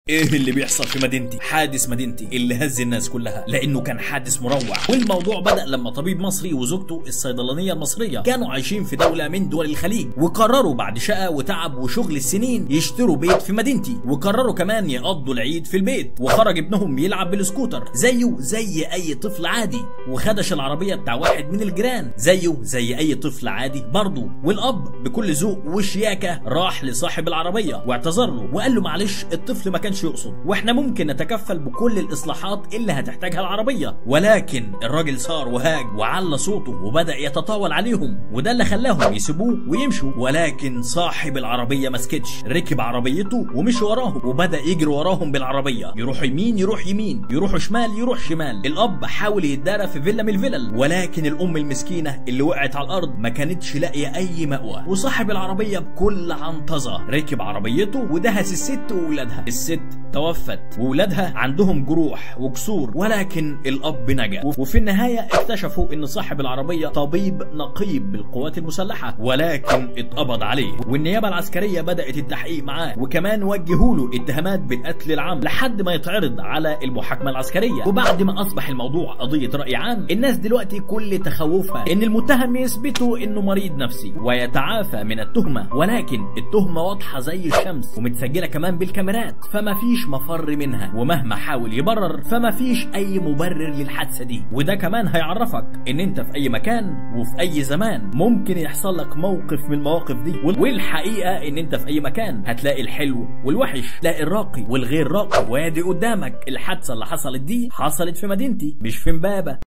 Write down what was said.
ايه اللي بيحصل في مدينتي؟ حادث مدينتي اللي هز الناس كلها لانه كان حادث مروع. والموضوع بدأ لما طبيب مصري وزوجته الصيدلانية المصرية كانوا عايشين في دولة من دول الخليج، وقرروا بعد شقة وتعب وشغل السنين يشتروا بيت في مدينتي، وقرروا كمان يقضوا العيد في البيت. وخرج ابنهم يلعب بالسكوتر زيه زي اي طفل عادي، وخدش العربية بتاع واحد من الجيران زيه زي اي طفل عادي برضه. والاب بكل ذوق وشياكة راح لصاحب العربية واعتذر له وقال له معلش الطفل ما كانش يقصد، واحنا ممكن نتكفل بكل الاصلاحات اللي هتحتاجها العربيه. ولكن الراجل صار وهاج وعلى صوته وبدا يتطاول عليهم، وده اللي خلاهم يسيبوه ويمشوا. ولكن صاحب العربيه ما سكتش، ركب عربيته ومشي وراهم وبدا يجري وراهم بالعربيه، يروح يمين يروح يمين، يروح شمال يروح شمال. الاب حاول يتدارى في فيلا من الفلل، ولكن الام المسكينه اللي وقعت على الارض ما كانتش لاقيه اي مأوى. وصاحب العربيه بكل عنطزه ركب عربيته ودهس الست وولادها. الست توفت وولادها عندهم جروح وكسور، ولكن الاب نجا. وفي النهايه اكتشفوا ان صاحب العربيه طبيب نقيب بالقوات المسلحه، ولكن اتقبض عليه. والنيابه العسكريه بدات التحقيق معاه، وكمان وجهوا له اتهامات بالقتل العام لحد ما يتعرض على المحاكمه العسكريه. وبعد ما اصبح الموضوع قضيه راي عام، الناس دلوقتي كل تخوفها ان المتهم يثبتوا انه مريض نفسي ويتعافى من التهمه، ولكن التهمه واضحه زي الشمس ومتسجله كمان بالكاميرات، فما فيش مفر منها. ومهما حاول يبرر فما فيش اي مبرر للحادثه دي. وده كمان هيعرفك ان انت في اي مكان وفي اي زمان ممكن يحصل لك موقف من المواقف دي. والحقيقه ان انت في اي مكان هتلاقي الحلو والوحش، تلاقي الراقي والغير راقي. وادي قدامك الحادثه اللي حصلت دي حصلت في مدينتي مش في امبابه.